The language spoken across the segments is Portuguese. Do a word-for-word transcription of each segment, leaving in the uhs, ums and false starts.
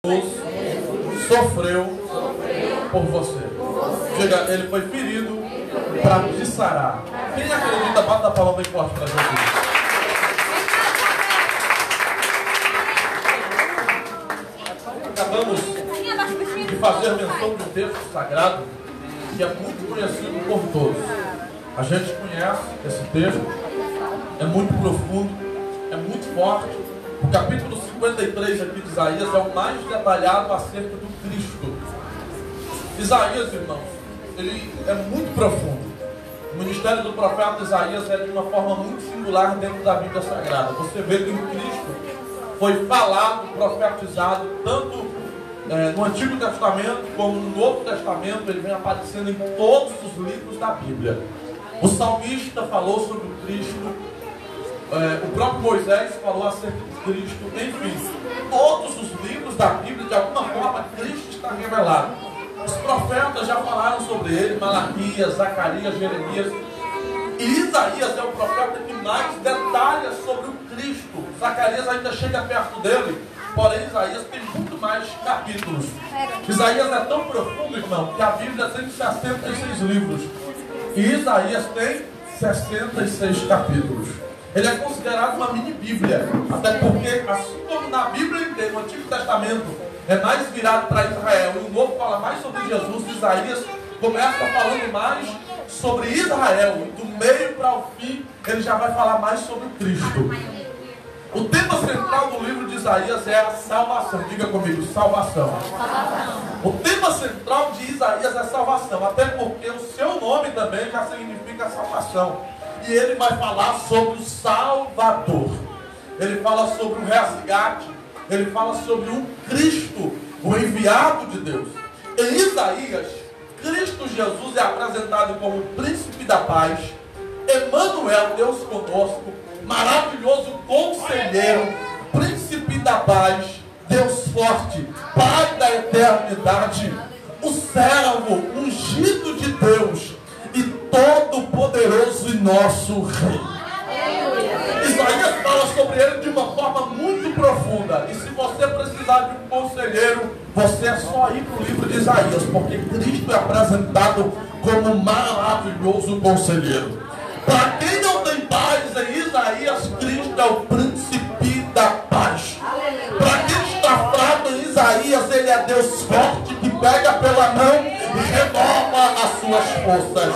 sofreu por você. Diga, ele foi ferido para te sarar. Quem acredita, bate a palma bem forte para Jesus. Acabamos de fazer menção de um texto sagrado que é muito conhecido por todos. A gente conhece esse texto, é muito profundo, é muito forte. O capítulo cinquenta e três aqui de Isaías é o mais detalhado acerca do Cristo. Isaías, irmãos, ele é muito profundo. O ministério do profeta Isaías é de uma forma muito singular dentro da Bíblia Sagrada. Você vê que o Cristo foi falado, profetizado, tanto é, no Antigo Testamento como no Novo Testamento. Ele vem aparecendo em todos os livros da Bíblia. O salmista falou sobre o Cristo, é, o próprio Moisés falou acerca de Cristo. Enfim, todos os livros da Bíblia, de alguma forma, Cristo está revelado. Os profetas já falaram sobre ele, Malaquias, Zacarias, Jeremias. E Isaías é o profeta que mais detalha sobre o Cristo. Zacarias ainda chega perto dele, porém Isaías tem muito mais capítulos. Isaías é tão profundo, irmão, que a Bíblia tem sessenta e seis livros. E Isaías tem sessenta e seis capítulos. Ele é considerado uma mini Bíblia. Até porque, assim como na Bíblia inteira, no Antigo Testamento é mais virado para Israel, e o Novo fala mais sobre Jesus, Isaías começa falando mais sobre Israel, e do meio para o fim ele já vai falar mais sobre Cristo. O tema central do livro de Isaías é a salvação. Diga comigo, salvação. O tema central de Isaías é salvação, até porque o seu nome também já significa salvação. E ele vai falar sobre o Salvador. Ele fala sobre o resgate. Ele fala sobre o Cristo, o enviado de Deus. Em Isaías, Cristo Jesus é apresentado como o príncipe da paz, Emanuel, Deus conosco, maravilhoso conselheiro, príncipe da paz, Deus forte, Pai da eternidade, o servo ungido de Deus e todo poderoso e nosso Rei. Isaías fala sobre ele de uma forma muito profunda. E se você precisar de um conselheiro, você é só ir para o livro de Isaías, porque Cristo é apresentado como maravilhoso conselheiro. Para quem não tem paz, em Isaías, Cristo é o príncipe da paz. Para quem está fraco, em Isaías, ele é Deus forte que pega pela mão e renova as suas forças.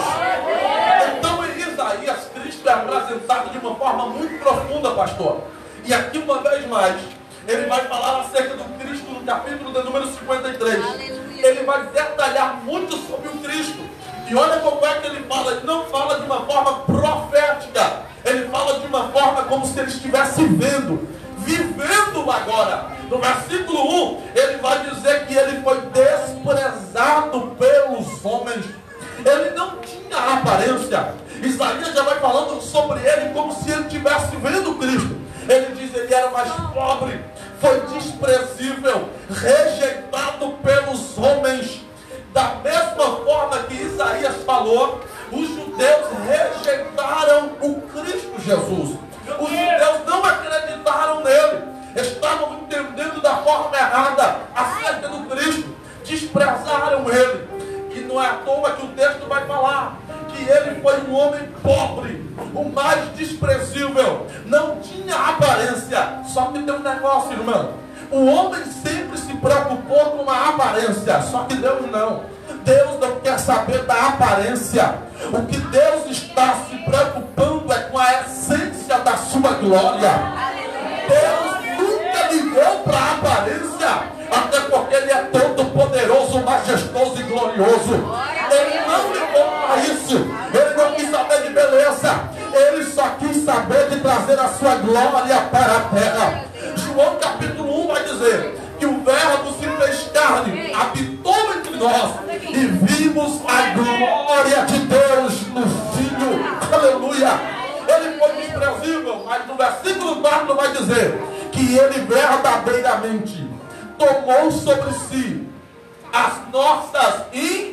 Então, em Isaías, Cristo é apresentado de uma forma muito profunda, pastor. E aqui, uma vez mais, ele vai falar acerca do Cristo no capítulo de número cinquenta e três. Aleluia. Ele vai detalhar muito sobre o Cristo. E olha como é que ele fala. Ele não fala de uma forma profética. Ele fala de uma forma como se ele estivesse vendo, vivendo agora. No versículo um, ele vai dizer que ele foi desprezado pelos homens. Ele não tinha aparência. Isaías já vai falando sobre ele como se ele estivesse vendo Cristo. Ele diz que ele era mais pobre, foi desprezível, rejeitado pelos homens. Da mesma forma que Isaías falou, os judeus rejeitaram o Cristo Jesus. Os judeus não acreditaram nele, estavam entendendo da forma errada acerca do Cristo, desprezaram ele. E não é à toa que o texto vai falar que ele foi um homem pobre, o mais desprezível, não tinha aparência. Só que tem um negócio, irmão. O homem sempre se preocupou com a aparência, só que Deus não. Deus não quer saber da aparência. O que Deus está se preocupando é com a essência da sua glória. Deus nunca ligou para a aparência, até porque ele é todo poderoso, majestoso e glorioso. Ele não ligou para isso. Ele não quis saber de beleza. Ele só quis saber de trazer a sua glória para a terra. João capítulo um vai dizer que o verbo se fez carne, habitou entre nós e vimos a glória de Deus no Filho. Aleluia. Ele foi desprezível, mas no versículo quatro vai dizer que ele verdadeiramente tomou sobre si as nossas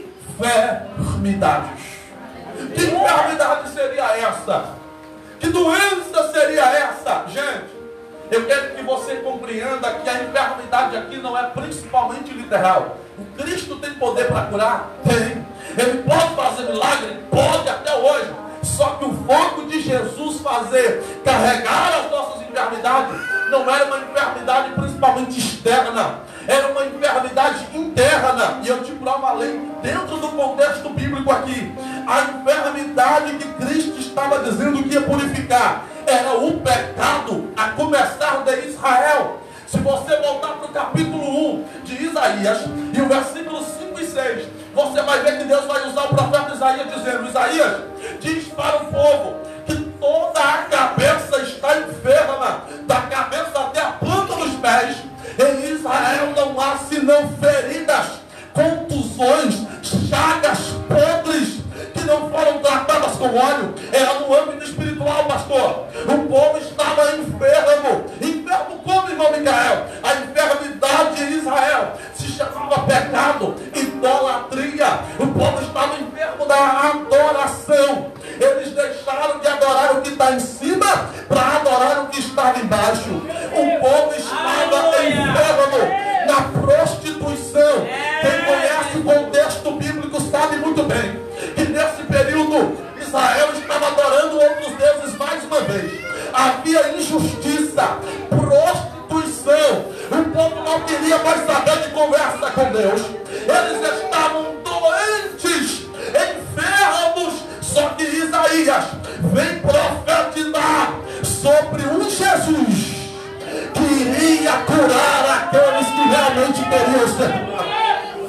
enfermidades. Que enfermidade seria essa? Que doença seria essa? Gente, Eu quero que você compreenda que a enfermidade aqui não é principalmente literal. O Cristo tem poder para curar? Tem. Ele pode fazer milagre? Pode, até hoje. Só que o foco de Jesus fazer, carregar as nossas enfermidades, não era uma enfermidade principalmente externa, era uma enfermidade interna. E eu te provo além, dentro do contexto bíblico aqui, a enfermidade que Cristo estava dizendo que ia purificar era o pecado, a começar de Israel. Se você voltar para o capítulo um de Isaías, e o versículo cinco e seis, você vai ver que Deus vai usar o profeta Isaías dizendo: Isaías, diz para o povo que toda a cabeça está enferma, da cabeça até a planta dos pés. Em Israel não há senão feridas, contusões, chagas podres, que não foram tratadas com óleo. Era no âmbito espiritual, pastor. O povo estava enfermo. Enfermo como, irmão Micael? A enfermidade em Israel se chamava pecado, idolatria. O povo estava enfermo da adoração. Eles deixaram de adorar o que está em cima para adorar o que estava embaixo. O povo estava enfermo na prostituição. Quem conhece o contexto bíblico sabe muito bem que nesse período Israel estava adorando outros deuses mais uma vez. Havia injustiça, prostituição. O povo não queria mais saber de conversa com Deus. Eles estavam doentes, enfermos. Só que Isaías vem profetizar sobre um Jesus que iria curar aqueles que realmente queriam ser curados.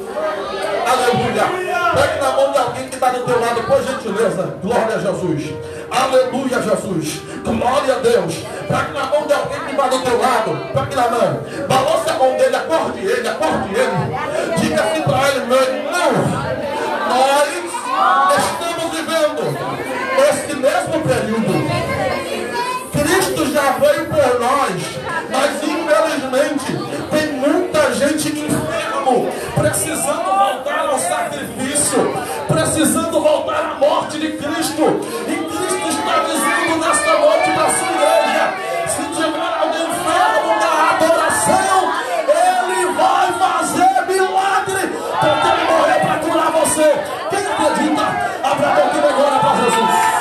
Aleluia. Pegue na mão de alguém que está do teu lado, por gentileza. Glória a Jesus. Aleluia, Jesus. Glória a Deus. Pegue na mão de alguém que está do teu lado. Pegue na mão. Balance a mão dele, acorde ele, acorde ele. Diga assim para ele, meu irmão, nós estamos vivendo esse mesmo período. Cristo já veio por nós, mas infelizmente tem muita gente enfermo, precisando voltar ao sacrifício, precisando voltar à morte de Cristo. E Cristo está dizendo nesta noite para a sua igreja: se tiver alguém enfermo na adoração, Ele vai fazer milagre, porque Ele morreu para curar você. Quem acredita? Abra a boca agora para Jesus.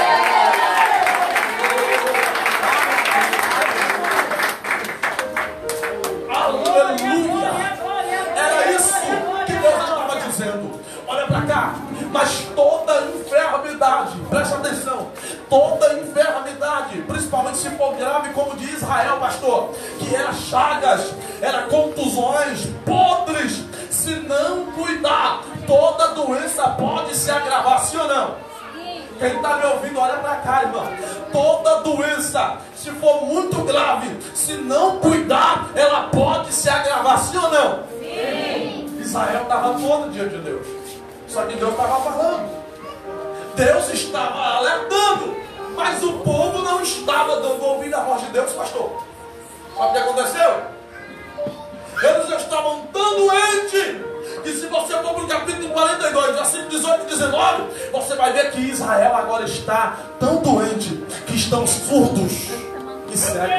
Mas toda enfermidade, presta atenção, toda enfermidade, principalmente se for grave, como de Israel, pastor, que era chagas, era contusões, podres, se não cuidar, toda doença pode se agravar, sim ou não? Quem está me ouvindo, olha para cá, irmão. Toda doença, se for muito grave, se não cuidar, ela pode se agravar, sim ou não? Sim. Israel estava todo diante de Deus. Só que Deus estava falando, Deus estava alertando, mas o povo não estava dando ouvido à voz de Deus, pastor. Sabe o que aconteceu? Eles estavam tão doentes que, se você for para o capítulo quarenta e dois, versículo dezoito e dezenove, você vai ver que Israel agora está tão doente que estão surdos e cegos.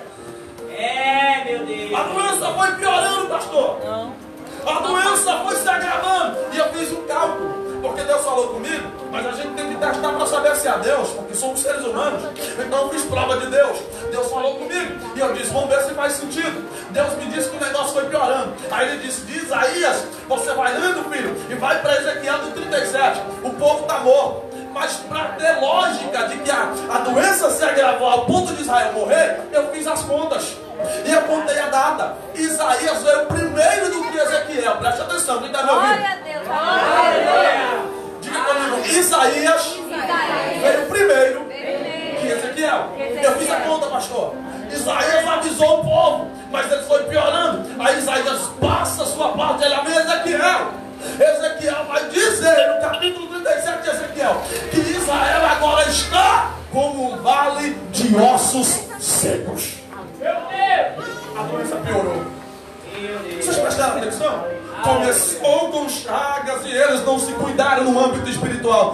É, meu Deus. A doença foi piorando, pastor. Não. A doença foi se agravando. E eu fiz um cálculo, porque Deus falou comigo, mas a gente tem que testar para saber se é Deus, porque somos seres humanos. Então eu fiz prova de Deus. Deus falou comigo e eu disse, vamos ver se faz sentido. Deus me disse que o negócio foi piorando. Aí ele disse, de Isaías, você vai lendo, filho, e vai para Ezequiel do trinta e sete. O povo está morto. Mas para ter lógica de que a, a doença se agravou ao ponto de Israel morrer, eu fiz as contas. E eu contei a data. Isaías veio primeiro do que Ezequiel. Preste atenção, quem está me ouvindo? Glória a Deus. Glória a Deus. Diga comigo, Isaías veio primeiro que Ezequiel. Eu fiz a conta, pastor. Isaías avisou o povo, mas ele foi piorando. Aí Isaías passa a sua parte, ele vem Ezequiel. Ezequiel vai dizer no capítulo trinta e sete de Ezequiel que Israel agora está como um vale de ossos secos. Meu Deus! A doença piorou. Meu Deus! Vocês prestaram atenção? Começou com chagas e eles não se cuidaram no âmbito espiritual.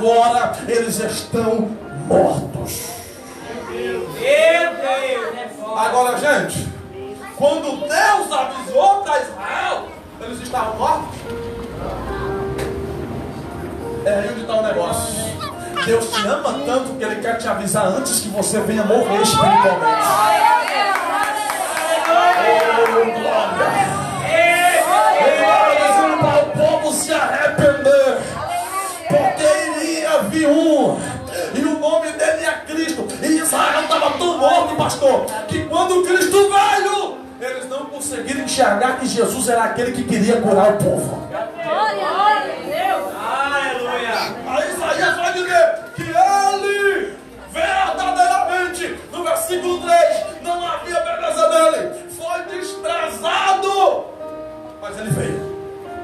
Agora eles estão mortos. Meu Deus! É forte! Agora, gente, quando Deus avisou para Israel, eles estavam mortos. É aí onde está o negócio. Deus te ama tanto que Ele quer te avisar antes que você venha morrer espiritualmente. Oh, glória! Ele estava dizendo para o povo se arrepender, porque iria vir um, e o nome dele é Cristo. E Israel estava tão morto, pastor, que quando Cristo veio, eles não conseguiram enxergar que Jesus era aquele que queria curar o povo. Aí Isaías vai dizer que ele, verdadeiramente, no versículo três, não havia beleza nele, foi desprezado, mas ele veio.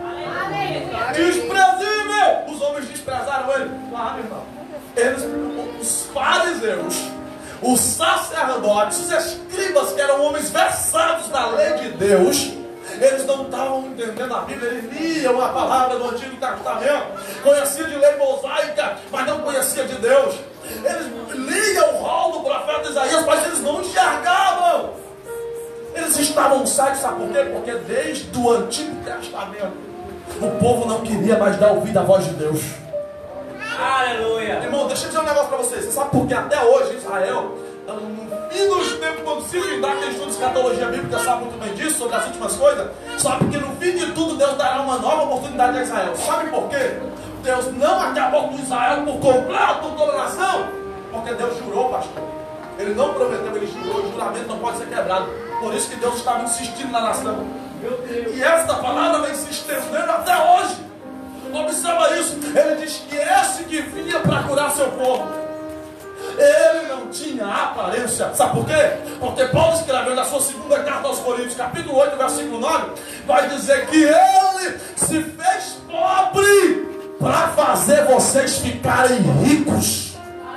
Desprezível! Os homens desprezaram ele. Claro, irmão. Eles, os fariseus, os sacerdotes, os escribas, que eram homens versados na lei de Deus, eles não estavam entendendo a Bíblia. Eles liam a palavra do Antigo Testamento, conheciam de lei mosaica, mas não conheciam de Deus. Eles liam o rol do profeta Isaías, mas eles não enxergavam. Eles estavam cegos, sabe por quê? Porque desde o Antigo Testamento o povo não queria mais dar ouvido à voz de Deus. Aleluia. Irmão, deixa eu dizer um negócio para vocês. Você sabe por que até hoje Israel, no fim dos tempos, quando se findar, quem estuda escatologia bíblica sabe muito bem disso, sobre as últimas coisas, sabe que no fim de tudo Deus dará uma nova oportunidade a Israel. Sabe por quê? Deus não acabou com Israel por completo, por toda a nação, porque Deus jurou, pastor. Ele não prometeu, ele jurou. O juramento não pode ser quebrado. Por isso que Deus estava insistindo na nação. E essa palavra vem se estendendo até hoje. Observa isso. Ele diz que esse que vinha para curar seu povo, ele não tinha aparência. Sabe por quê? Porque Paulo, escrevendo na sua segunda carta aos Coríntios, capítulo oito, versículo nove, vai dizer que ele se fez pobre para fazer vocês ficarem ricos.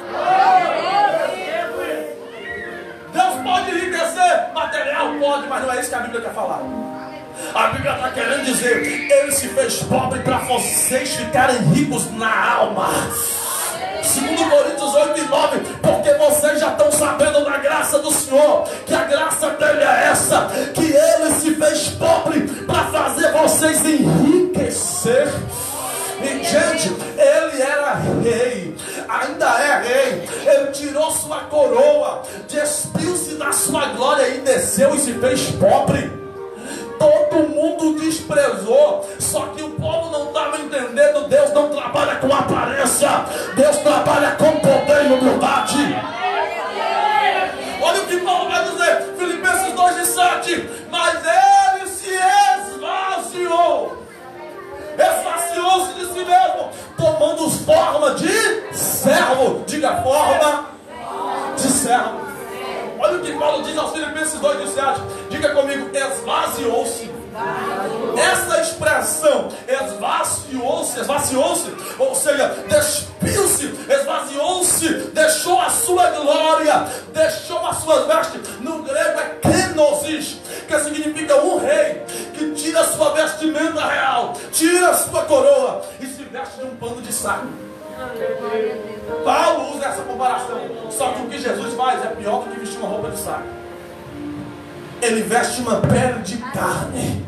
Deus pode enriquecer material? Pode, mas não é isso que a Bíblia quer falar. A Bíblia está querendo dizer, ele se fez pobre para vocês ficarem ricos na alma. Segundo Coríntios oito e nove, porque vocês já estão sabendo da graça do Senhor, que a graça dele é essa, que ele se fez pobre para fazer vocês enriquecer. E, gente, ele era rei, ainda é rei. Ele tirou sua coroa, despiu-se da sua glória e desceu e se fez pobre. Todo mundo desprezou, só que o povo não estava entendendo. Deus não trabalha com aparência, Deus trabalha com poder e humildade. Olha o que Paulo vai dizer, Filipenses dois e sete. Mas ele se esvaziou, esvaziou-se de si mesmo, tomando forma de servo. Diga, forma de servo. Olha o que Paulo diz aos Filipenses dois e sete. Diga comigo, esvaziou-se. Essa expressão, esvaziou-se, esvaziou-se, ou seja, despiu-se, esvaziou-se, deixou a sua glória, deixou as suas vestes. No grego é kenosis, que significa um rei que tira a sua vestimenta real, tira a sua coroa e se veste de um pano de saco. Paulo usa essa comparação. Só que o que Jesus faz é pior do que vestir uma roupa de saco. Ele veste uma pele de carne.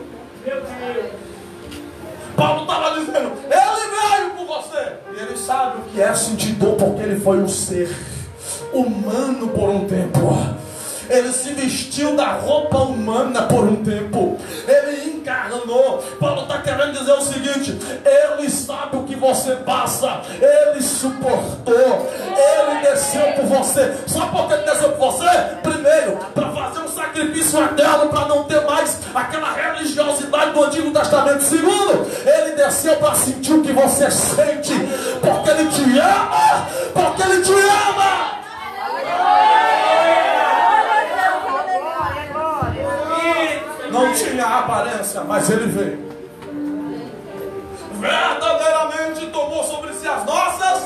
Paulo estava dizendo, ele veio por você. E ele sabe o que é sentir dor, porque ele foi um ser humano por um tempo. Ele se vestiu da roupa humana por um tempo. Ele encarnou. Paulo está querendo dizer o seguinte, ele sabe o que você passa, ele suportou, ele desceu por você. Sabe por que ele desceu por você? Primeiro, para fazer um sacrifício eterno, para não ter mais aquela religiosidade do Antigo Testamento. Segundo, ele desceu para sentir o que você sente, porque ele te ama, porque ele te ama. Não tinha aparência, mas ele veio. Verdadeiramente tomou sobre si as nossas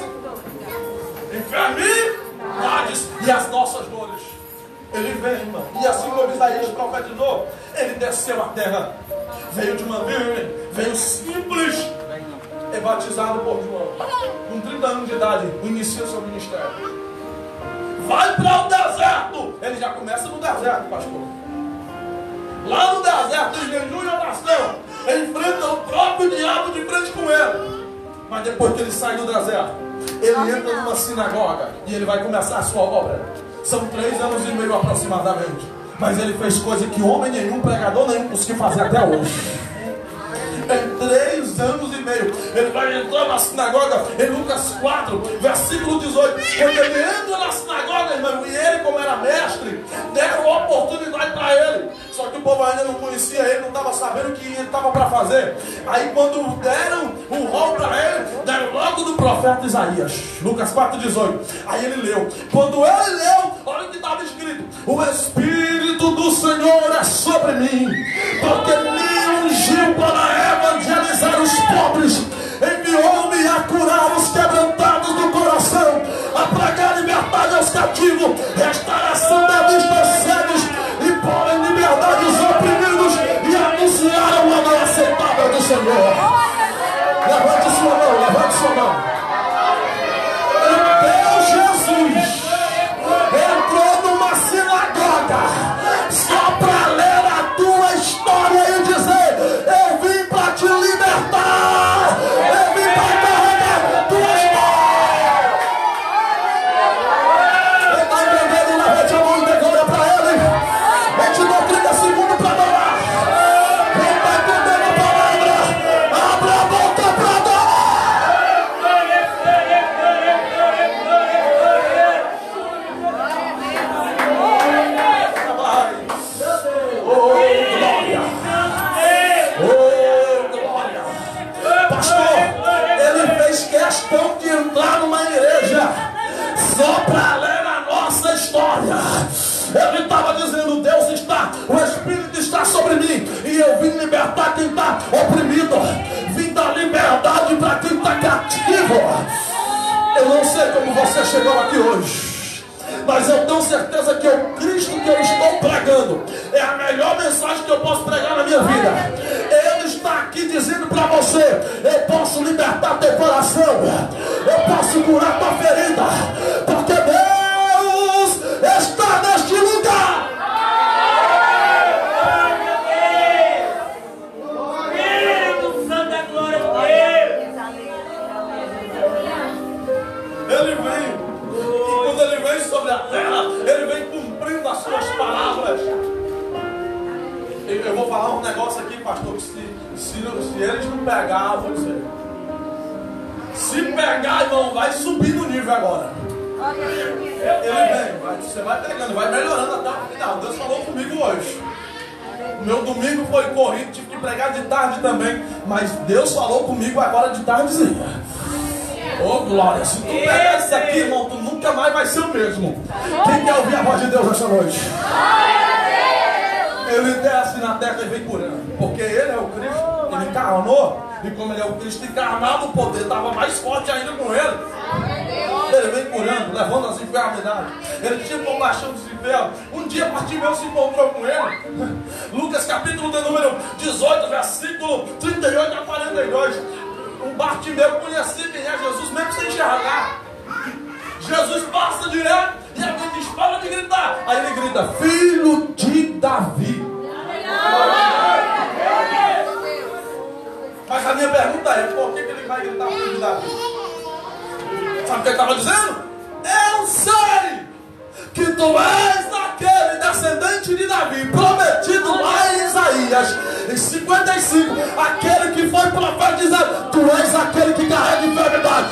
enfermidades e as nossas dores. Ele veio, irmão. E assim como Isaías profetizou, ele desceu à terra. Veio de uma virgem, veio simples, é batizado por João. Com trinta anos de idade, inicia seu ministério. vai para o deserto. Ele já começa no deserto, pastor. Lá no deserto, em jejum e oração, ele enfrenta o próprio diabo de frente com ele. Mas depois que ele sai do deserto, ele entra numa sinagoga e ele vai começar a sua obra. São três anos e meio aproximadamente. Mas ele fez coisa que homem nenhum, pregador nenhum conseguiu fazer até hoje. Em três anos e meio, ele vai entrar na sinagoga, em Lucas quatro, versículo dezoito. Quando ele entra na sinagoga, irmão, e ele, como era mestre, deram oportunidade para ele. Só que o povo ainda não conhecia ele, não estava sabendo o que ele estava para fazer. Aí, quando deram um rol para ele, deram logo do profeta Isaías, Lucas quatro, dezoito. Aí ele leu. Quando ele leu, olha o que estava escrito: o Espírito do Senhor é sobre mim, porque me ungiu para evangelizar os pobres, enviou-me a curar os quebrantados do coração, a pregar liberdade aos cativos, restauração da vista aos cegos, e pôr em liberdade os oprimidos, e anunciar o ano aceitável do Senhor. Levante sua mão, levante sua mão. Então Jesus entrou numa sinagoga só para ler a tua história e dizer: eu vim para te libertar, eu vim para carregar tua história. Ele está entendendo? Levante a mão e dê glória para ele. Eu te dou trinta segundos para adorar. Ele está entendendo a palavra. Abra a boca para adorar. Questão de entrar numa igreja só para ler a nossa história. Ele estava dizendo: Deus está, o Espírito está sobre mim, e eu vim libertar quem está oprimido, vim dar liberdade para quem está cativo. Eu não sei como você chegou aqui hoje, mas eu tenho certeza que o Cristo que eu estou pregando é a melhor mensagem que eu posso pregar na minha vida. Ele está aqui dizendo para você: eu posso libertar teu coração, eu posso curar tua ferida, porque Deus está neste lugar. Espírito Santo da glória de Deus. Ele vem, e quando ele vem sobre a terra, ele vem cumprindo as suas palavras. Eu vou falar um negócio aqui, pastor, que se, se, se eles não pegar, eu vou dizer. Se pegar, irmão, vai subir no nível agora. Ele vem, vai, você vai pegando, vai melhorando até o final. Deus falou comigo hoje. O meu domingo foi corrido, tive que pregar de tarde também, mas Deus falou comigo agora de tardezinha. Ô oh, glória, se tu pegar isso aqui, irmão, tu nunca mais vai ser o mesmo. Quem quer ouvir a voz de Deus essa noite? Ele desce na terra e vem curando, porque ele é o Cristo, ele encarnou, e como ele é o Cristo encarnado, o poder estava mais forte ainda com ele. Ele vem curando, levando as enfermidades. Ele tinha compaixão dos enfermos. Um dia Bartimeu se encontrou com ele. Lucas capítulo de número dezoito, versículo trinta e oito a quarenta e dois. O Bartimeu conhecia quem é Jesus, mesmo sem enxergar. Jesus passa direto e alguém diz: para de gritar. Aí ele grita: filho de Davi. Mas a minha pergunta é: por que, que ele vai gritar filho de Davi? Sabe o que ele estava dizendo? Eu sei que tu és aquele descendente de Davi, prometido lá em Isaías, em cinquenta e cinco, aquele que foi profetizado. Tu és aquele que carrega enfermidade.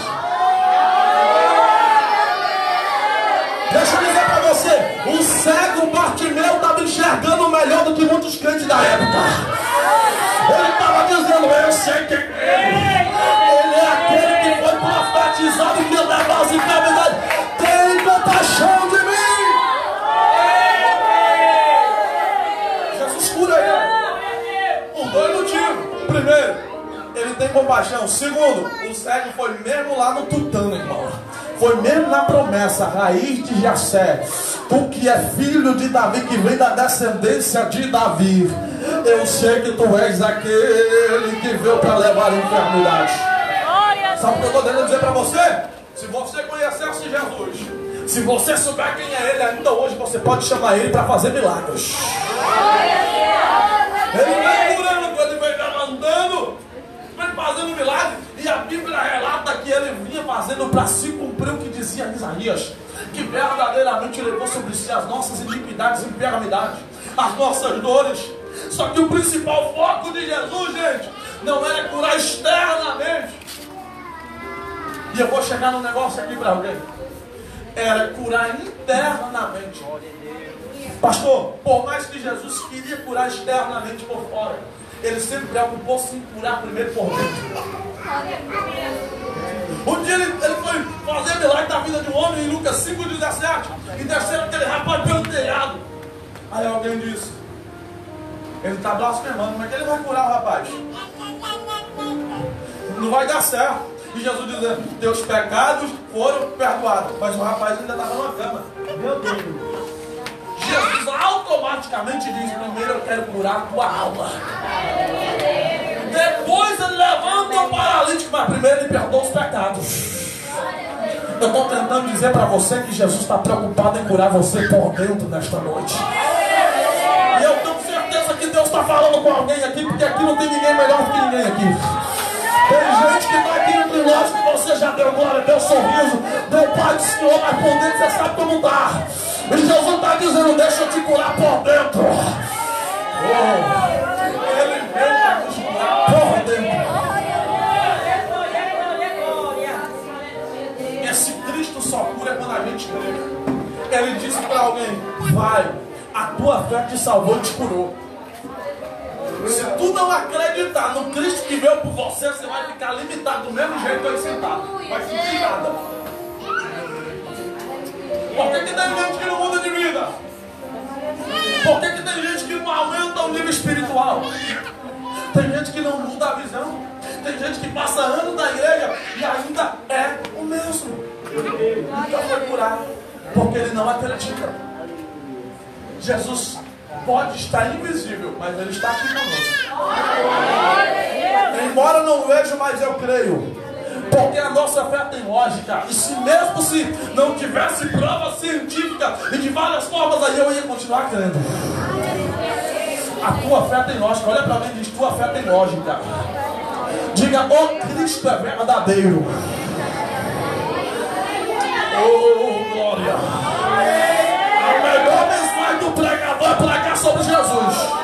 Deixa eu dizer para você, o cego Bartimeu estava enxergando melhor do que muitos crentes da época. Ele estava dizendo: eu sei que ele é aquele que foi profetizado, que leva as enfermidades. Tem compaixão de mim. Jesus cura ele por dois motivos. Primeiro, ele tem compaixão. Segundo, o cego foi mesmo lá no tutano, irmão. Foi mesmo na promessa, raiz de Jessé. Tu que é filho de Davi, que vem da descendência de Davi. Eu sei que tu és aquele que veio para levar a enfermidade. Sabe o que eu estou tentando dizer para você? Se você conhecesse Jesus, Se você souber quem é ele, ainda hoje você pode chamar ele para fazer milagres. Ele vem curando, ele vem andando, vem fazendo milagre. E a Bíblia relata que ele vinha fazendo para se cumprir o que dizia Isaías, que verdadeiramente levou sobre si as nossas iniquidades e enfermidades, as nossas dores. Só que o principal foco de Jesus, gente, não era curar externamente. E eu vou chegar num negócio aqui para alguém. Era curar internamente. Pastor, por mais que Jesus queria curar externamente por fora, ele sempre preocupou-se em curar primeiro por dentro. Um dia ele, ele foi fazer milagre da vida de um homem em Lucas cinco, dezessete, e desceram aquele rapaz pelo telhado. Aí alguém disse: ele está blasfemando, como é que ele vai curar o rapaz? Não vai dar certo. E Jesus dizendo: teus pecados foram perdoados. Mas o rapaz ainda estava numa cama. Meu Deus. Jesus automaticamente diz: primeiro eu quero curar a tua alma. Depois ele levanta o paralítico, mas primeiro ele perdoa os pecados. Eu estou tentando dizer para você que Jesus está preocupado em curar você por dentro nesta noite. E eu tenho certeza que Deus está falando com alguém aqui, porque aqui não tem ninguém melhor do que ninguém aqui. Tem gente que está aqui entre nós que você já deu glória, deu sorriso, deu Pai do Senhor, mas por dentro você sabe como está. E Jesus está dizendo: deixa eu te curar por dentro. Oh, ele veio para nos curar por dentro. Esse Cristo só cura quando a gente crê. Ele disse para alguém: vai, a tua fé te salvou e te curou. Se tu não acreditar no Cristo que veio por você, você vai ficar limitado do mesmo jeito aí sentado. Vai sentir nada. Por que que tem gente que não muda de vida? Por que que tem gente que não aumenta o nível espiritual? Tem gente que não muda a visão. Tem gente que passa anos na igreja e ainda é o mesmo. Nunca foi curado, porque ele não acredita. Jesus pode estar invisível, mas ele está aqui conosco. Embora não veja, mas eu creio. Porque a nossa fé tem lógica. E se mesmo se não tivesse prova científica e de várias formas, aí eu ia continuar crendo. A tua fé tem lógica. Olha para mim e diz: tua fé tem lógica. Diga: o Cristo é verdadeiro. Oh, glória. A melhor mensagem do pregador é pregar sobre Jesus.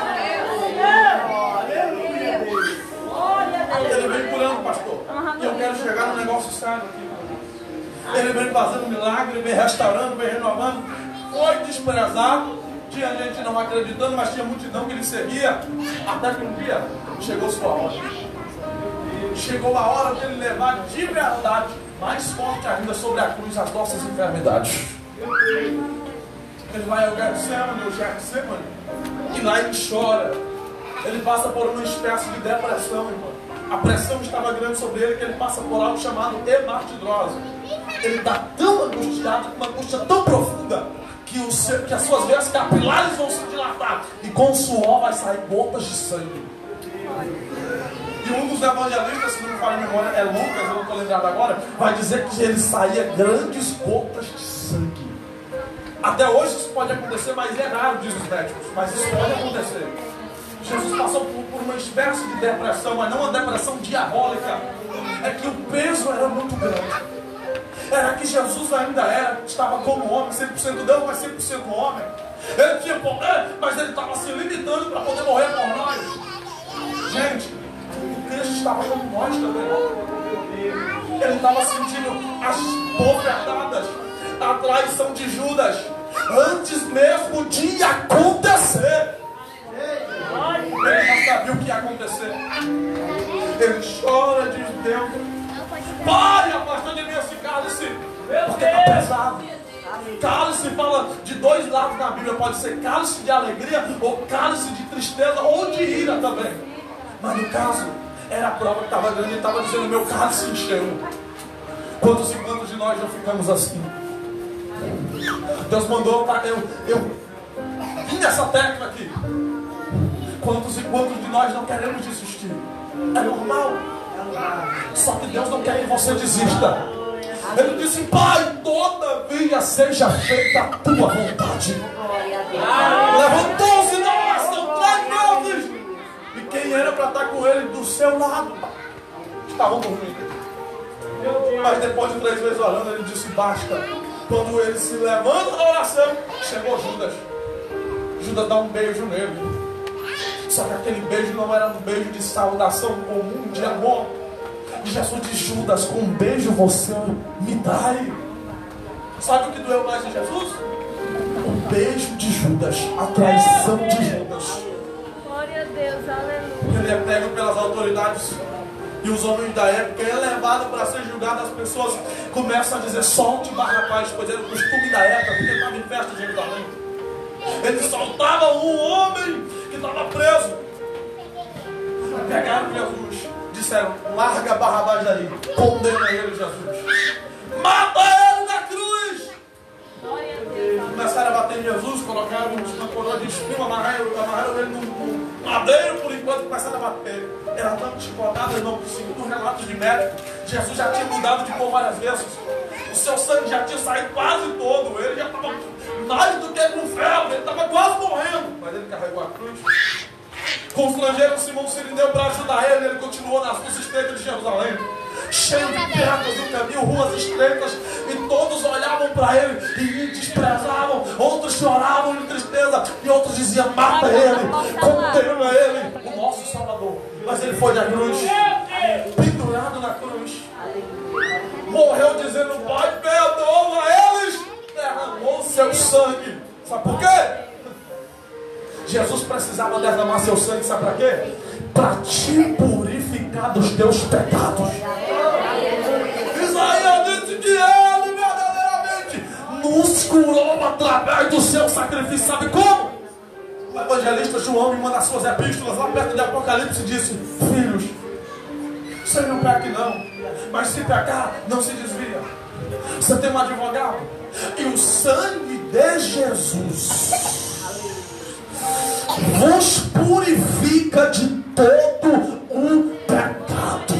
Ele vem curando, pastor. E eu quero chegar num negócio sério aqui. Ele vem fazendo milagre, vem restaurando, vem renovando. Foi desprezado. Tinha gente não acreditando, mas tinha multidão que ele seguia. Até que um dia chegou sua hora. Chegou a hora de ele levar de verdade, mais forte ainda, sobre a cruz as nossas enfermidades. Ele vai ao Getsemane, o Getsemane, e lá ele chora. Ele passa por uma espécie de depressão, irmão. A pressão estava grande sobre ele que ele passa por algo chamado hematidrose. Ele está tão angustiado, com uma angústia tão profunda, que, o seu, que as suas veias capilares vão se dilatar e com o suor vai sair gotas de sangue. E um dos evangelistas, se não me falha a memória, é Lucas, eu não estou lembrado agora, vai dizer que ele saía grandes gotas de sangue. Até hoje isso pode acontecer, mas é raro, diz os médicos, mas isso pode acontecer. Jesus passou por, por uma espécie de depressão, mas não uma depressão diabólica. É que o peso era muito grande. Era que Jesus ainda era, estava como homem, cem por cento Deus, mas cem por cento homem. Ele tinha poder, mas ele estava se limitando para poder morrer por nós. Gente, o Cristo estava como nós também. Ele estava sentindo as bofetadas, a traição de Judas, antes mesmo de acontecer. Ele já sabia o que ia acontecer. Ele chora de Deus. Pare, afasta de mim esse cálice, porque está pesado. Cálice fala de dois lados na Bíblia. Pode ser cálice de alegria, ou cálice de tristeza, ou de ira também. Mas no caso, era a prova que estava grande. Ele estava dizendo: meu cálice encheu. Quantos e quantos de nós não ficamos assim? Deus mandou para eu, eu vim nessa tecla aqui. Quantos e quantos de nós não queremos desistir? É normal. Só que Deus não quer que você desista. Ele disse: Pai, todavia seja feita a tua vontade. Levantou-se da oração três vezes. E quem era para estar com ele do seu lado estavam dormindo. Mas depois de três vezes orando, ele disse: basta. Quando ele se levanta da oração, chegou Judas. Judas dá um beijo nele. Só que aquele beijo não era um beijo de saudação comum, de amor. E Jesus diz: Judas, com um beijo você me trai. Sabe o que doeu mais em Jesus? O beijo de Judas, a traição de Judas. Glória a Deus, aleluia. Ele é pego pelas autoridades. E os homens da época é levado para ser julgado. As pessoas começam a dizer: solte Barrabás, pois era o costume da época, porque estava em festa de Jerusalém. Eles soltavam um homem que estava preso. Pegaram Jesus, disseram: larga Barrabás daí, condena ele, Jesus, mata ele na cruz. Começaram a bater em Jesus, colocaram uma coroa de espinho, amarraram, amarraram ele num madeiro por enquanto, começaram a bater. Era tanto chicotado, irmão, que segundo relatos de médico, Jesus já tinha mudado de cor várias vezes. O seu sangue já tinha saído quase todo. Ele já estava mais do que com ferro, ele estava quase morrendo. Mas ele carregou a cruz. Constrangeram Simão Sirineu para ajudar ele. Ele continuou nas ruas estreitas de Jerusalém, cheio de pedras no caminho, ruas estreitas, e todos olhavam para ele e desprezavam. Outros choravam de tristeza e outros diziam: mata ele, condena ele, o nosso Salvador. Mas ele foi na cruz, pendurado na cruz, morreu dizendo: Pai, perdoa eles, derramou seu sangue. Sabe por quê? Jesus precisava derramar seu sangue, sabe para quê? Para te purificar dos teus pecados. Isaías disse que ele verdadeiramente nos curou através do seu sacrifício. Sabe como? O evangelista João, em uma das suas epístolas, lá perto de Apocalipse, disse: filhos, você não peca não, mas se pecar, não se desvia. Você tem um advogado, e o sangue de Jesus vos purifica de todo o pecado.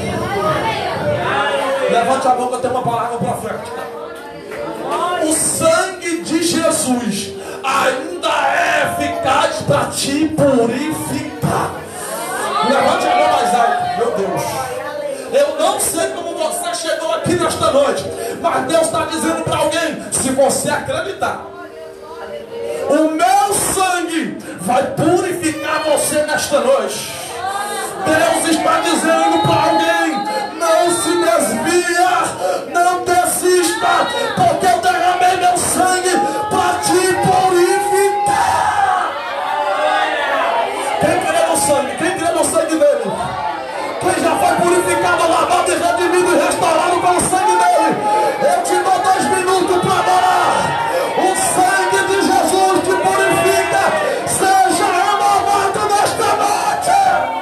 Levante a mão que eu tenho uma palavra profética. O sangue de Jesus ainda é eficaz para te purificar. Levante a mão mais alto. Meu Deus, eu não sei como você chegou aqui nesta noite, mas Deus está dizendo para alguém: se você acreditar, o meu sangue vai purificar você nesta noite. Deus está dizendo para alguém: não se desvia, não desista, porque eu derramei meu sangue para te purificar. Quem crê no sangue? Quem crê no sangue dele? Quem já foi purificado, lavado e redimido e restaurado pelo sangue dele? Eu te dou dois minutos para adorar. O sangue de Jesus te purifica. Seja renovado nesta noite.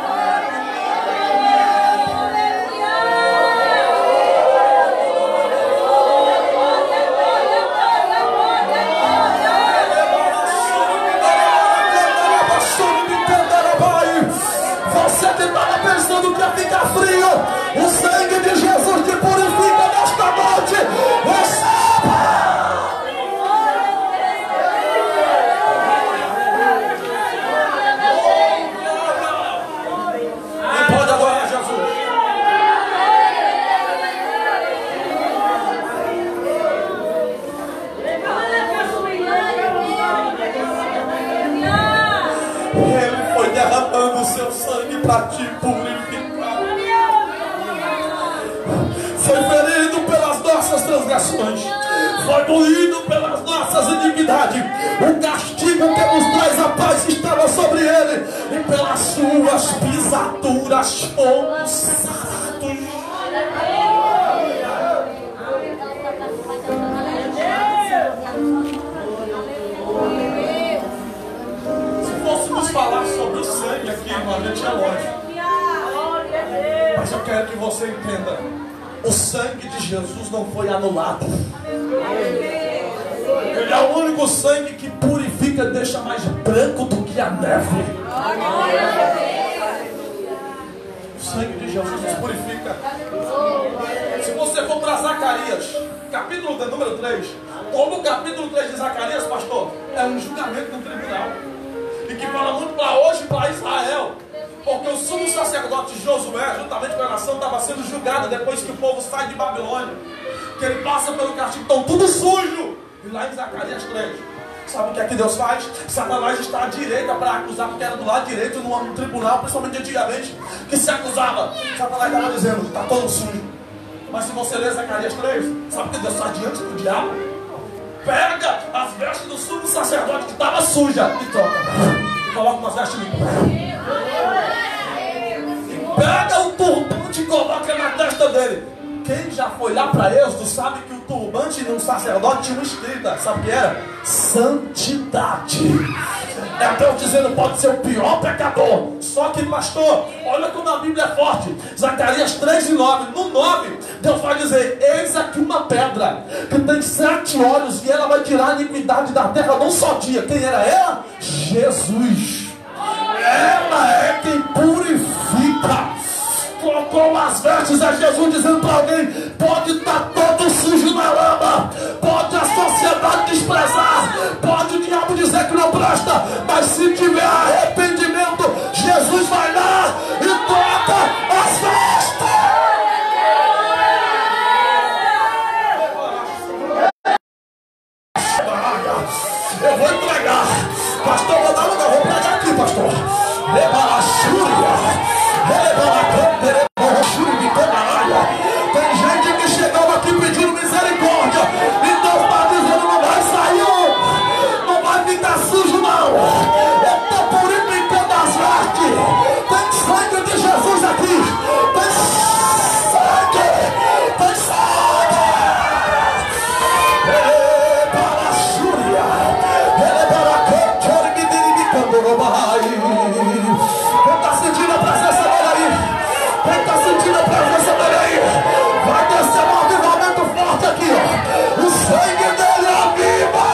Você que estava pensando que ia ficar frio, o sangue de Jesus te purifica nesta noite. Receba! Quem pode adorar Jesus? Ele foi derramando o seu sangue para te purificar. Foi ferido pelas nossas transgressões, foi moído pelas nossas iniquidades. O castigo que nos traz a paz estava sobre ele, e pelas suas pisaduras fomos sarados. Se fôssemos falar sobre o sangue aqui, irmão, a gente é longe. Mas eu quero que você entenda: o sangue de Jesus não foi anulado. Ele é o único sangue que purifica e deixa mais branco do que a neve. O sangue de Jesus nos purifica. Se você for para Zacarias Zacarias, capítulo de número três. Como o capítulo três de Zacarias, pastor, é um julgamento no tribunal. E que fala muito para hoje, para Israel. Porque o sumo sacerdote Josué, juntamente com a nação, estava sendo julgado depois que o povo sai de Babilônia. Que ele passa pelo castigo, estão tudo sujo. E lá em Zacarias três, sabe o que é que Deus faz? Satanás está à direita para acusar, porque era do lado direito no, no tribunal, principalmente antigamente, que se acusava. Satanás estava dizendo, está todo sujo. Mas se você ler Zacarias três, sabe que Deus está diante do diabo? Pega as vestes do sumo sacerdote que estava suja e troca. E coloca umas vestes limpas. Pega o turbante e coloca na testa dele. Quem já foi lá para Êxodo sabe que o turbante de um sacerdote tinha uma escrita. Sabe o que era? Santidade. É Deus dizendo, pode ser o pior pecador. Só que, pastor, olha como a Bíblia é forte. Zacarias três e nove. No nove, Deus vai dizer, eis aqui uma pedra que tem sete olhos e ela vai tirar a iniquidade da terra num só dia. Quem era ela? Jesus. Ela é quem purifica. Colocou as vestes a Jesus dizendo para alguém, pode estar todo sujo na lama, pode a sociedade desprezar, pode o diabo dizer que não presta, mas se tiver arrependimento, Jesus vai lá e troca as vestes. Eu vou entregar, pastor, vou dar lugar, vou pregar aqui, pastor. Leva a Súria. Tem gente que chegava aqui pedindo misericórdia e Deus está dizendo, não vai sair, não vai ficar sujo não. Eu estou purificando as vestes. Tem sangue de Jesus aqui. Tem sangue. Tem sangue. Ele para a Súria. Ele para a Cantor e me Quem está sentindo a presença dele aí? Quem está sentindo a presença dele aí? Vai descer um avivamento forte aqui, ó. O sangue dele aviva.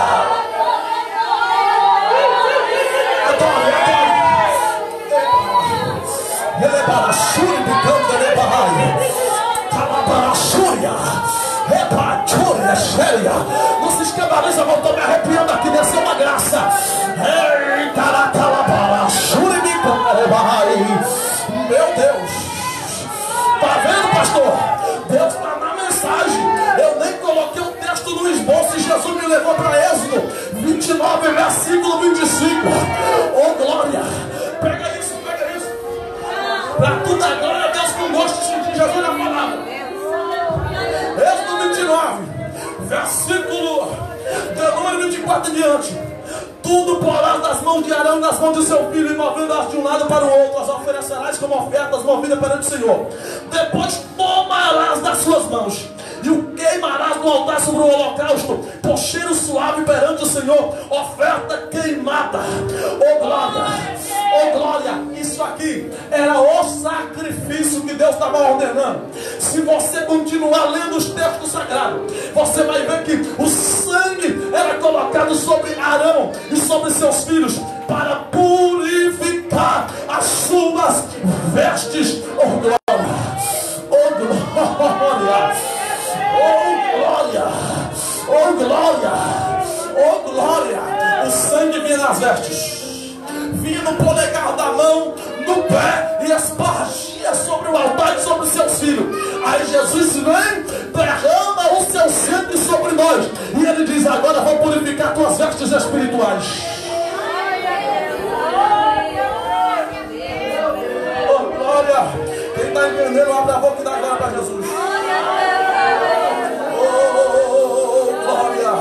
Ele para a Súria, picando, ele para para a Súria. É para a Súria, séria. Não se escandaliza, eu estou me arrepiando aqui, desceu uma graça. Eita, lá, lá, para a Súria, picando, ele vai. Meu Deus, tá vendo, pastor? Deus está na mensagem. Eu nem coloquei o texto no esboço e Jesus me levou para Êxodo vinte e nove, versículo vinte e cinco. Oh glória, pega isso, pega isso. Para tudo a glória a Deus com gosto de sentir Jesus na palavra. Êxodo vinte e nove, versículo de número vinte e quatro em diante. Tudo porás das mãos de Arão, das mãos de seu filho, e movendo-as de um lado para o outro, as oferecerás como ofertas movidas perante o Senhor. Depois tomarás das suas mãos e o queimarás no altar sobre o holocausto, por cheiro suave perante o Senhor, oferta queimada. Oh glória, oh glória, isso aqui era o sacrifício que Deus estava ordenando. Se você continuar lendo os textos sagrados, você vai ver que o sangue era colocado sobre Arão e sobre seus filhos para purificar as suas vestes. Oh glória, oh glória, oh glória, oh glória, oh glória. O sangue vinha nas vestes, vinha no polegar da mão, no pé, e espargia sobre o altar e sobre seus filhos. Aí Jesus vem, derrama o seu sangue sobre nós, e ele diz, agora vou purificar tuas vestes espirituais. Oh glória, quem está entendendo, abre a boca e dá glória para Jesus. Oh glória,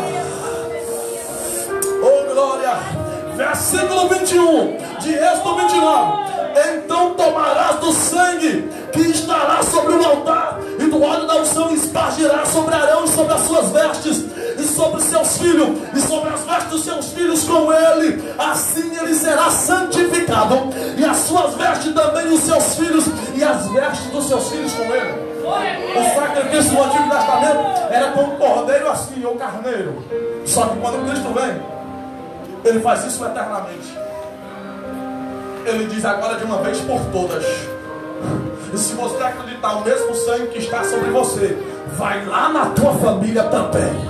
oh glória. Versículo vinte e um de Êxodo vinte e nove. Então tomarás do sangue que estará sobre o altar, e do óleo da unção espargirás sobre Arão e sobre as suas vestes, e sobre seus filhos, e sobre as vestes dos seus filhos com ele. Assim ele será santificado, e as suas vestes também os seus filhos, e as vestes dos seus filhos com ele. O sacrifício do Antigo Testamento era com um cordeiro assim, ou carneiro. Só que quando Cristo vem, ele faz isso eternamente. Ele diz agora de uma vez por todas: E se você acreditar, o mesmo sangue que está sobre você vai lá na tua família também.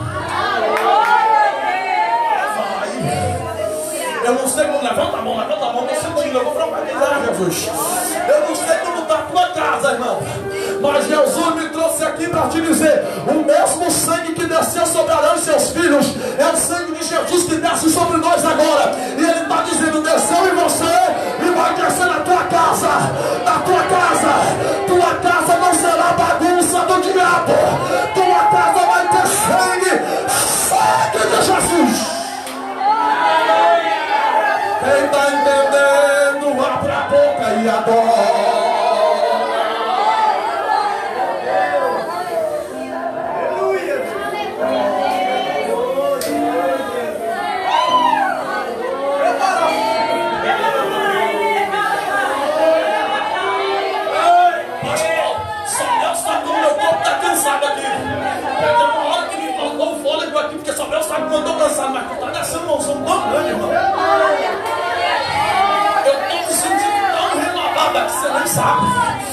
Eu não sei como, levanta a mão, levanta a mão, estou sentindo, eu vou profetizar, Jesus. Eu não sei como está a tua casa, irmão, mas Jesus me trouxe aqui para te dizer: o mesmo sangue que desceu sobre Arão e seus filhos é o sangue de Jesus que desce sobre nós agora. E Ele está dizendo: desceu em você e vai descer na tua casa. Na tua casa, tua casa não será bagunça do diabo. Tua casa vai ter sangue, sangue de Jesus. Quem está entendendo, abre a boca e adora. Aqui, porque só Deus sabe quando eu estou cansado, mas tu está descendo uma unção tão grande, irmão. Eu estou me sentindo tão renovado aqui, você nem sabe.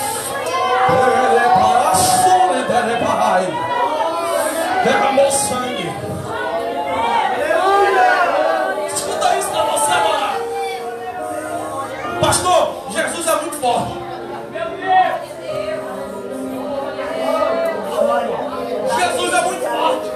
Derramou sangue. Escuta isso para você agora. Pastor, Jesus é muito forte. Jesus é muito forte.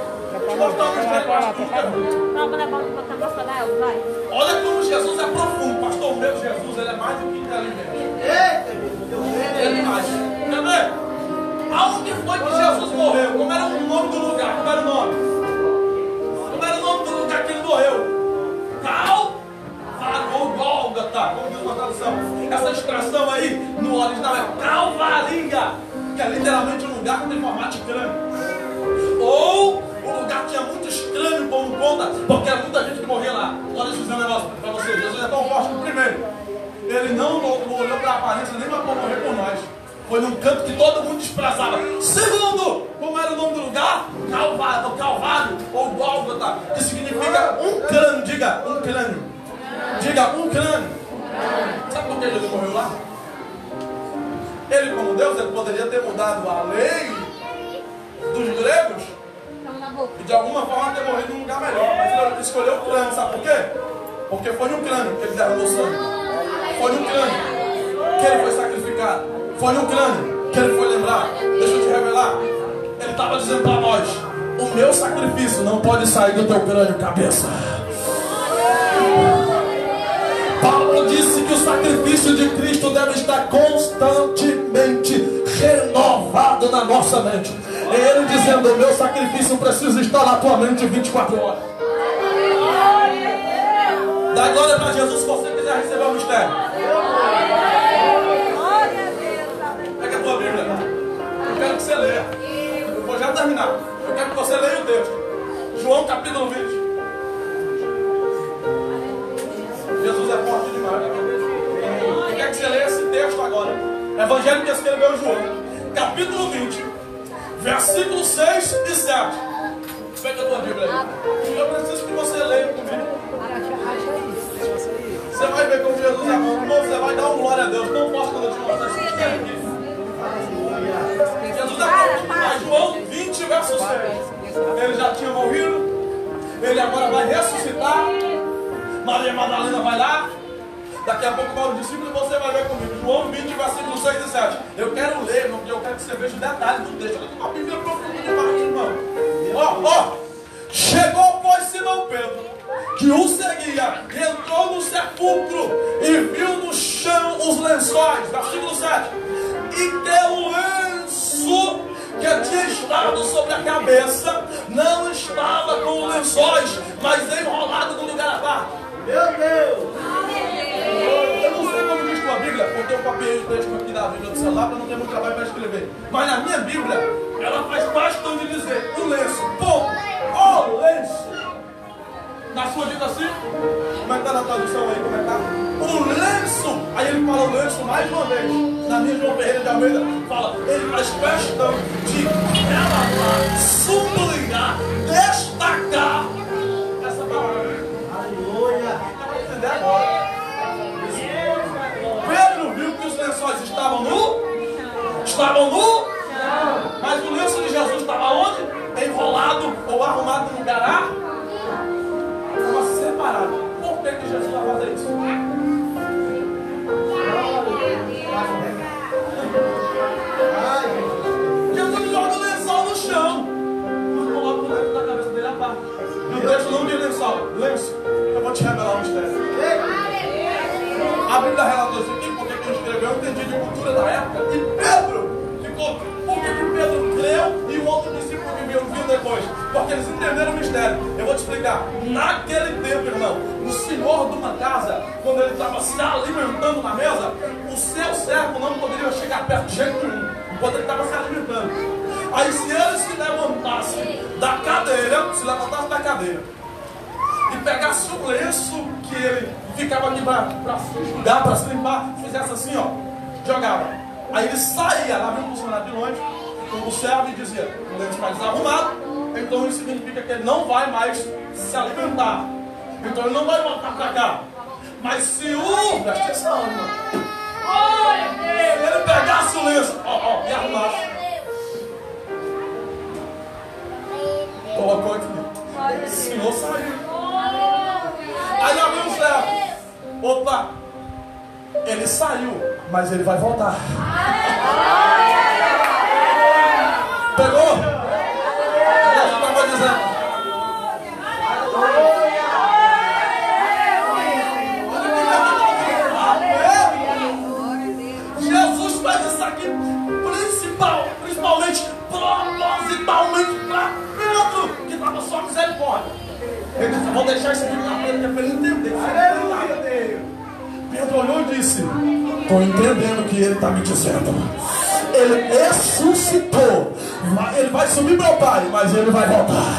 Olha como Jesus é profundo, pastor. O meu Jesus, ele é mais do que inteligente. Ele é mais. Cadê? Aonde foi que Jesus morreu? Como era o nome do lugar? Como era o nome? Como era o nome do lugar que ele morreu? Calvário, Gólgota, como diz uma tradução. Essa expressão aí no original é Calvaria, que é literalmente um lugar com formato de crânio. Ou o lugar tinha muitos crânios por conta, porque era muita gente que morria lá. Olha, deixa eu dizer um negócio para você. Jesus é tão forte que, primeiro, ele não olhou para a aparência nem para morrer por nós. Foi num canto que todo mundo desprezava. Segundo, como era o nome do lugar? Calvário, Calvário ou Gólgota, que significa um crânio. Diga, um crânio. Diga, um crânio. Sabe por que Jesus morreu lá? Ele, como Deus, ele poderia ter mudado a lei dos gregos e de alguma forma ter morrido num lugar melhor, mas ele escolheu o crânio. Sabe por quê? Porque foi no crânio que ele derramou sangue. Foi no crânio que ele foi sacrificado. Foi no crânio que ele foi lembrar. Deixa eu te revelar. Ele estava dizendo para nós: o meu sacrifício não pode sair do teu crânio, cabeça. Paulo disse que o sacrifício de Cristo deve estar constantemente renovado na nossa mente. Ele dizendo: o meu sacrifício precisa estar na tua mente vinte e quatro horas. Dá glória para Jesus se você quiser receber o mistério. Pega a tua Bíblia. Eu quero que você leia. Eu vou já terminar. Eu quero que você leia o texto. João capítulo vinte. Jesus é forte demais. Eu quero que você leia esse texto agora. Evangelho que escreveu João, capítulo vinte, versículos seis e sete. Pega a tua Bíblia aí. Eu preciso que você leia comigo. Você vai ver como Jesus é bom. Você vai dar um glória a Deus. Não posso quando eu te mostrar esse texto aqui. Jesus é bom demais. João vinte, verso seis. Ele já tinha morrido. Ele agora vai ressuscitar. Maria Madalena vai lá. Daqui a pouco vai o discípulo e você vai ver comigo. João vinte, versículos seis e sete. Eu quero ler, porque eu quero que você veja o detalhe do texto. Eu tenho uma Bíblia profunda demais, irmão. Ó, ó. Chegou, pois, Simão Pedro, que o seguia, entrou no sepulcro e viu no chão os lençóis. Versículo sete. E que o lenço que tinha estado sobre a cabeça não estava com os lençóis, mas enrolado no lugar à parte. Meu Deus! Eu não sei como diz tua Bíblia, porque eu copiei o texto aqui da Bíblia do celular para não ter muito trabalho para escrever. Mas na minha Bíblia, ela faz questão de dizer o lenço, ponto, o lenço. Na sua vida assim, como é que está na tradução aí, como é que está? O lenço, aí ele fala o lenço mais uma vez. Na minha João Ferreira de Almeida, fala, ele faz questão de relatar, sublinhar, destacar essa palavra. Aleluia! Vai entender agora. Pedro viu que os lençóis estavam no estavam no chão. Mas o lenço de Jesus estava onde? Enrolado ou arrumado no lugar A? Estava separado. Por que que Jesus vai fazer isso? Jesus joga o lençol no chão, mas coloca o lenço da cabeça dele a parte. E o texto não diz lençol, lenço. Eu vou te revelar um mistério. A Bíblia relata isso aqui porque quem escreveu entendia de cultura da época. E Pedro ficou. Por que que Pedro creu e o outro discípulo que viu, viu depois? Porque eles entenderam o mistério. Eu vou te explicar. Naquele tempo, irmão, o senhor de uma casa, quando ele estava se alimentando na mesa, o seu servo não poderia chegar perto de jeito nenhum, enquanto ele estava se alimentando. Aí se ele se levantasse da cadeira, se levantasse da cadeira e pegasse o lenço que ele ficava aqui para se enxugar, para se limpar, fizesse assim, ó, jogava. Aí ele saía, lá vem um funcionário de longe, o servo e dizia, o lenço está desarrumado, então isso significa que ele não vai mais se alimentar. Então ele não vai voltar para cá. Mas se o... Presta atenção, irmão. Se ele pegasse o lenço, ó, ó, e arrumasse, colocou aqui, o senhor saiu. Aí lá vem o servo. Opa, ele saiu, mas ele vai voltar. Pegou? Eu estava dizendo. Jesus faz isso aqui principal, principalmente, propositalmente para Pedro, que estava só misericórdia. Ele disse, vou deixar isso aqui na Pedro, que é para ele entender. Aleluia. Pedro olhou e disse, estou entendendo o que ele está me dizendo. Ele ressuscitou. Ele vai subir meu pai, mas ele vai voltar.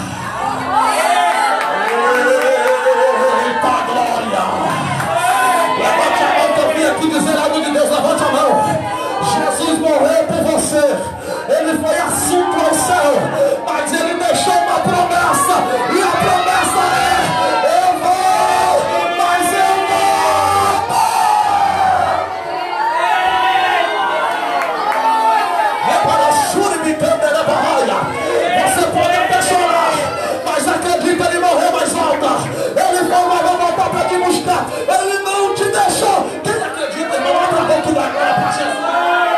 Eita glória! Levante a mão que eu vim aqui dizer algo de Deus. Levante a mão. Jesus morreu por você. Ele foi assunto ao céu, mas ele deixou uma promessa. E a promessa é: eu vou, mas eu vou. É para Shuri Câmara Barraia. Você pode até chorar, mas acredita, ele morreu, mas volta. Ele vai voltar para te buscar. Ele não te deixou. Quem acredita, irmão, abra a boca da glória para Jesus.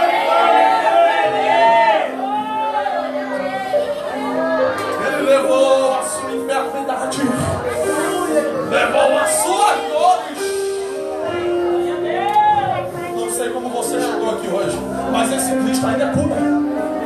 Levou a sua enfermidade, levou a sua dores. Não sei como você chegou aqui hoje, mas esse Cristo ainda cura.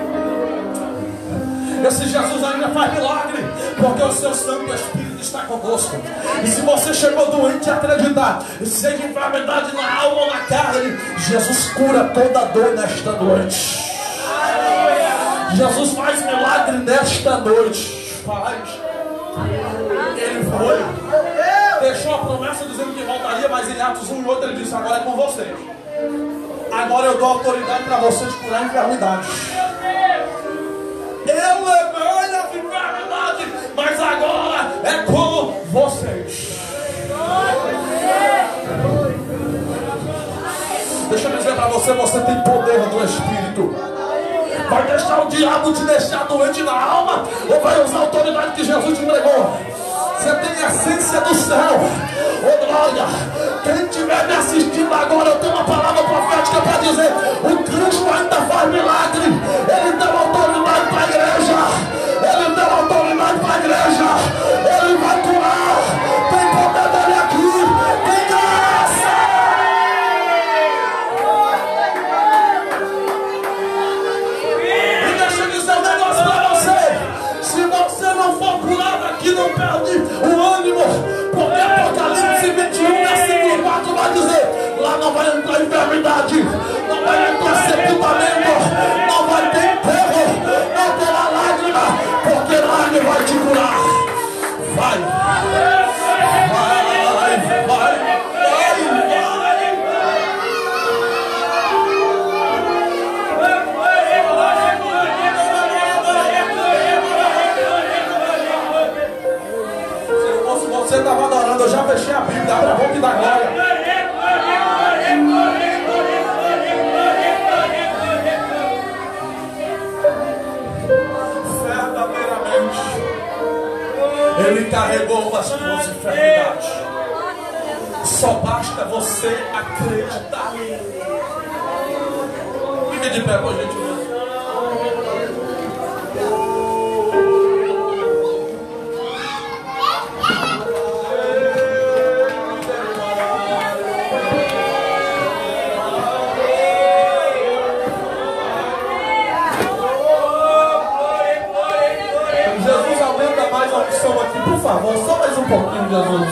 Esse Jesus ainda faz milagre, porque o seu Santo Espírito está convosco. E se você chegou doente a acreditar, seja enfermidade na alma ou na carne, Jesus cura toda dor nesta noite. Jesus faz milagre nesta noite. Faz. Ele foi. Deixou a promessa dizendo que voltaria, mas em Atos um e outro ele disse, agora é com vocês. Agora eu dou autoridade para vocês curar enfermidades. Eu levei a enfermidade, mas agora é com vocês. Deixa eu dizer para você, você tem poder do Espírito. Vai deixar o diabo te deixar doente na alma, ou vai usar a autoridade que Jesus te entregou? Você tem a essência do céu. Ô glória, quem estiver me assistindo agora, eu tenho uma palavra profética para dizer: o Cristo ainda faz milagre. Ele deu autoridade para a igreja. Ele deu autoridade para a igreja. Ele vai curar. Tem poder dele aqui. Tem graça. E deixa eu dizer um negócio para você. Se você não for curado aqui, não perde o ânimo. Porque Apocalipse vinte e um, versículo quatro vai dizer: lá não vai entrar enfermidade, não Ele carregou as tuas enfermidades. Só basta você acreditar. Fique de pé, por gentileza. Jesus, aumenta mais a unção aqui, por favor. Só mais um pouquinho, Jesus.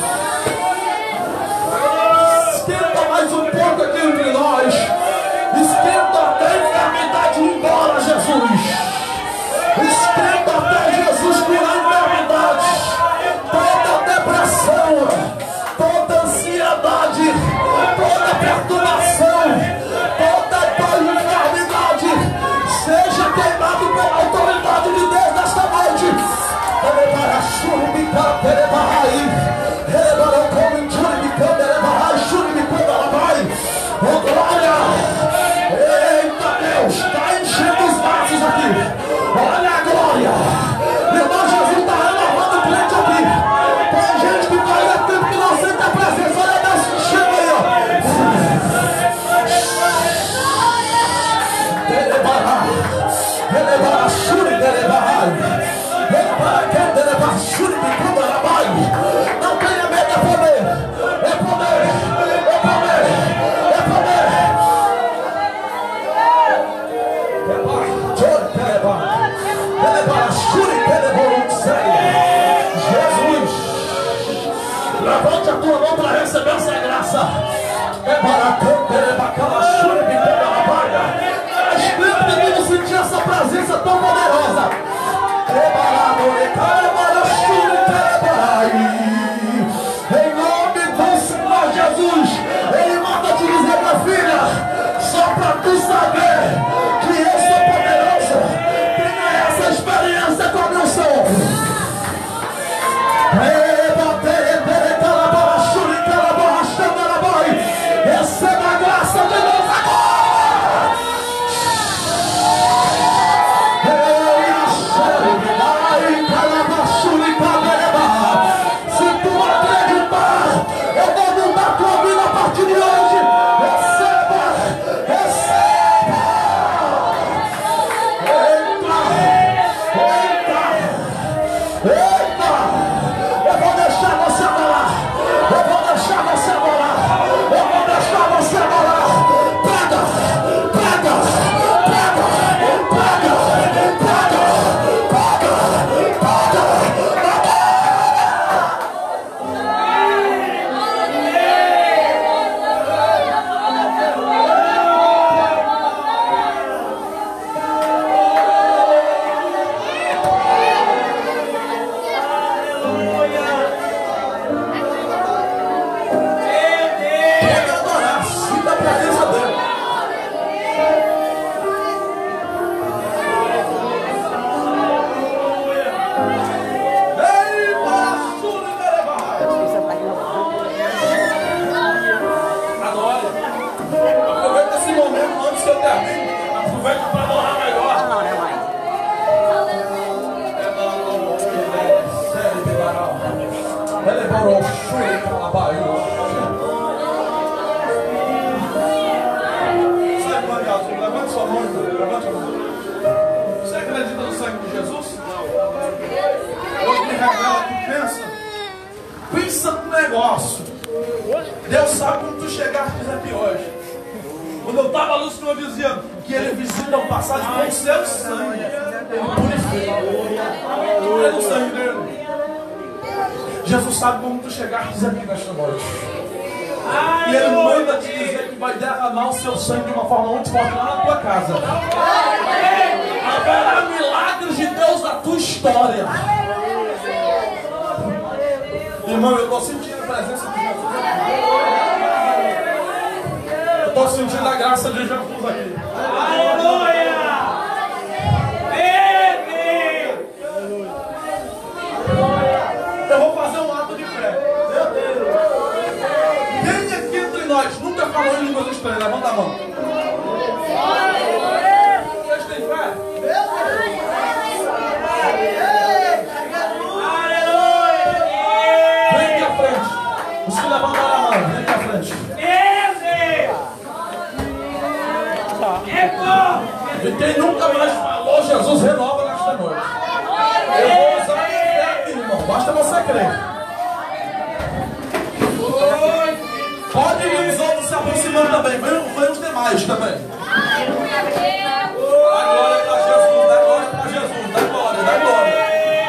Esquenta mais um pouco aqui entre nós. Esquenta até a enfermidade ir embora, Jesus. Esquenta até Jesus curar enfermidades. Toda depressão, toda ansiedade, toda perturbação, toda dor e enfermidade seja queimado pela autoridade de Deus nesta noite. Ele para churbicar, ele para ir. Ele para como churbicar, ele para churbicar, ela vai. Oh glória! Eita Deus, está enchendo os vasos aqui. Olha a glória! Meu irmão, Jesus está renovando o crente aqui. Tem gente que faz tempo que não sente a presença. Olha Deus se enchendo aí, ó. Ele para, ele para churbicar, ele para. Não tenha medo, é poder, é poder, é poder, é poder. Jesus, levante a tua mão para receber essa graça. É para cantar, é bacana, chura, me pega na baia. Espírito de Deus, sentir essa presença tão poderosa. Em nome do Senhor Jesus, Ele manda te dizer, minha filha, só para tu saber que eu sou poderoso, tenha essa experiência com a minha unção. Receba a graça de Deus agora. Se tu acreditar, eu vou mudar a tua vida a partir de hoje. Receba, receba. Eita, eita, eita. Eu vou deixar você adorar. Eu vou deixar você adorar. Eu vou deixar você adorar. Pega, pega, pega, pega, pega, pega, pega. Pode adorar, sinta a presença dele. Ei, Pastor, adore. Aproveita esse momento antes que eu termine. Aproveita para adorar melhor. Ele parou o chute pela Bahia. Sai do azul, levante sua mão, levante a mão. Você acredita no sangue de Jesus? Deus me revela que pensa. Pensa no negócio. Deus sabe quando tu chegaste aqui hoje. Quando eu estava ali, o Senhor dizia que Ele visita o passado com o seu sangue. Ele purifica. Crê no sangue dele. Jesus sabe como tu chegaste aqui nesta noite. E Ele manda te dizer que vai derramar o seu sangue de uma forma muito forte lá na tua casa. Haverá milagres de Deus na tua história. Irmão, eu estou sentindo a presença de Jesus aqui. Eu estou sentindo a graça de Jesus aqui. Aleluia! Eu vou fazer um ato de fé. Quem aqui entre nós nunca falou em línguas estranhas? Levanta a mão. Vocês têm fé? Aleluia! É forte. E quem nunca mais falou, Jesus renova nesta noite. Eu vou usar a minha fé aqui, irmão. Basta você crer. Pode vir os outros se aproximando também. Vem, vem os demais também. Dá glória para Jesus, dá glória para Jesus, dá glória, dá glória.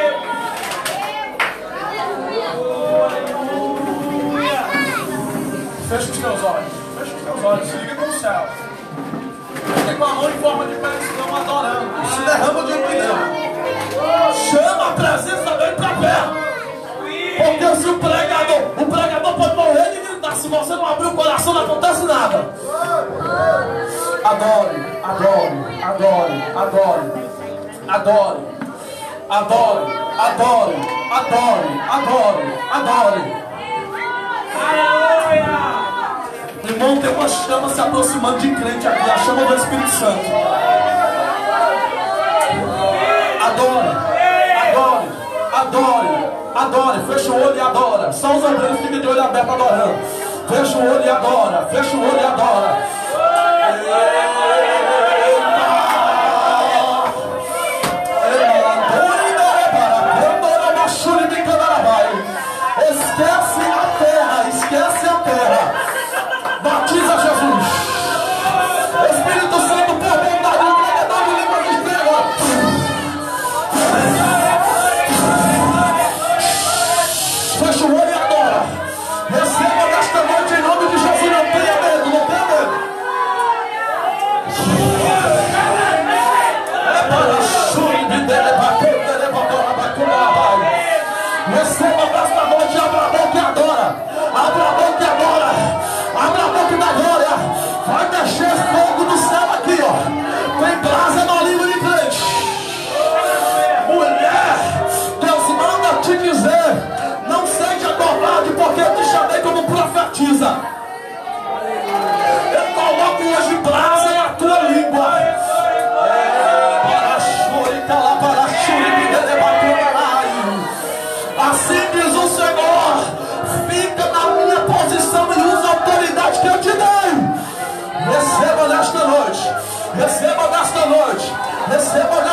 Fecha os teus olhos, fecha os teus olhos, se liga com o céu. Fica com a mão em forma de petição, adorando. Se derrama diante de Deus. Chama a presença dele para perto. Porque se o pregador, o pregador pode morrer e gritar, se você não abrir o coração, não acontece nada. Adore, adore, adore, adore, adore, adore, adore, adore, adore, adore. Aleluia. Irmão, tem uma chama se aproximando de crente aqui, a chama do Espírito Santo. Adore, adore, adore, adore. Fecha o olho e adora. Só os obreiros ficam de olho aberto adorando. Fecha o olho e adora, fecha o olho e adora. Esquece a terra, esquece a terra. Batiza Jesus. Espírito Santo, por bondade, o pregador de línguas estrelas. Fecha o olho e adora. Receba nesta noite em nome de Jesus. Não tenha medo, não tenha medo. É para chumbi dele, bateu, dele, bateu, bateu, receba nesta noite, abra a boca e adora. Abra a boca e adora. Abra a boca da glória. Vai descer fogo do céu aqui, ó. Tem brasa no livro de crente. Mulher, Deus manda te dizer: não seja covarde, porque eu te chamei como profetiza. Eu coloco hoje brasa na tua língua. Para chore, cala, para chore, assim diz o Senhor: fica na minha posição e usa a autoridade que eu te dei. Receba nesta noite, receba nesta noite, receba nesta